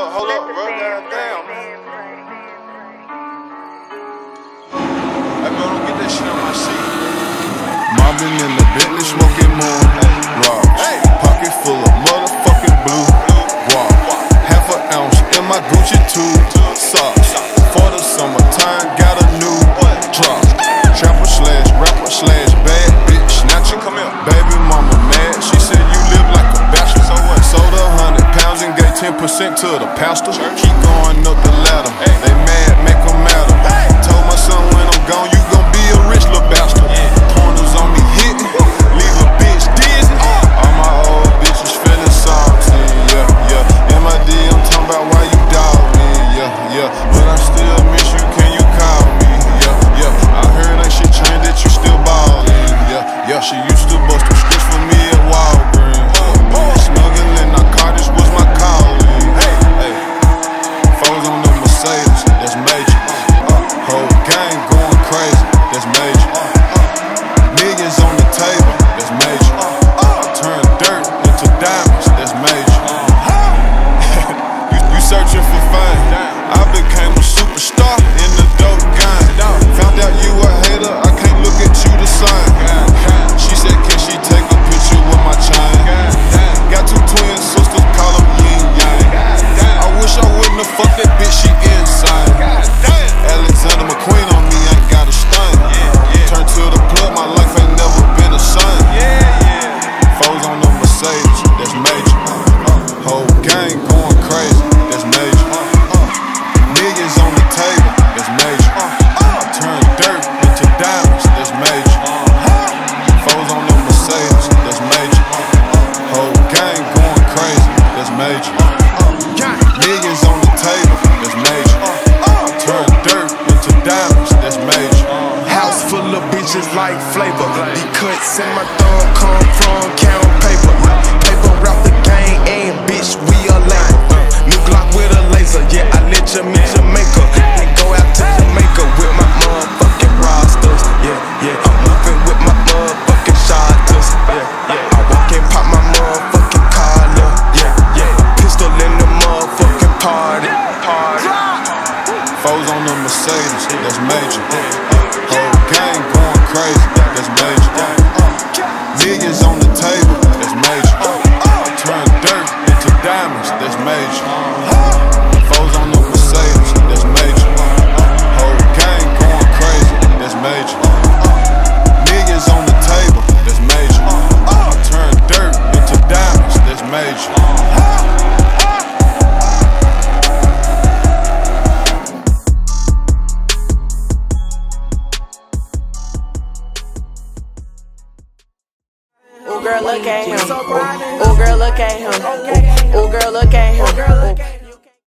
hold up, bro. Goddamn, man. I go to get that shit on my seat. Mobbing in the Bentley, smoking moon. Rocks. Pocket full of motherfucking blue. Guap. Half an ounce in my Gucci tube. Socks. For the summertime, got a new drop. Trapper slash rapper slash bad bitch snatcher. Come here. Baby mama mad. She said you live like a bastard. So what? Sold 100 pounds and gave 10% to the pastor. Keep going up the ladder. They mad, make them matter. Told my son when I'm gone, you gon' be a rich little bastard. Corners on me hitting, leave a bitch dizzy. All my old bitches feeling salty, yeah, yeah. In my D, I'm talking about why you dog me, yeah, yeah. But I still miss you, can you call me, yeah, yeah. I heard that shit changed, that you still ballin', yeah, yeah. She used to bust the scripts for me at Walgreens. Smuggling narcotics was my calling. Hey, foes on the Mercedes, that's major. Whole gang going crazy, that's major. Millions on the table, that's major. Turn dirt into diamonds, that's major. you searching for fame? I became a superstar in the dope game. Found out you a hater, I can't look at you the same. She said, can she take a picture with my chain? Got two twin sisters, call them yin yang. I wish I wouldn't have fucked that bitch, she insane. Alexander McQueen on me, ain't got a stain. Turn to the plug, my life ain't never been the same. Foes on the Mercedes, that's major. Whole gang going crazy, that's major. Millions on the table, that's major. Turn dirt into diamonds, that's major. Foes on the Mercedes, that's major. Whole gang going crazy, that's major. Millions on the table, that's major. Turn dirt into diamonds, that's major. House full of bitches like flavor. The cuts in my thumb come from count paper. Paper route the gang and bitch we are late. New Glock with a laser, yeah I let you meet Jamaica. Then go out to Jamaica with my motherfucking rosters. Yeah, yeah. I'm moving with my motherfucking shotters. Yeah, yeah. I walk and pop my motherfucking collar. Yeah, yeah. Pistol in the motherfucking party. Foes on the Mercedes, that's major. Whole gang going crazy, that's major. Millions on the table, that's major. Turn dirt into diamonds, that's major. Foes on the Mercedes, that's major. Whole gang going crazy, that's major. Millions on the table, that's major. Turn dirt into diamonds, that's major. Oh girl, look at him. Oh girl, look at him. Oh girl, look at him.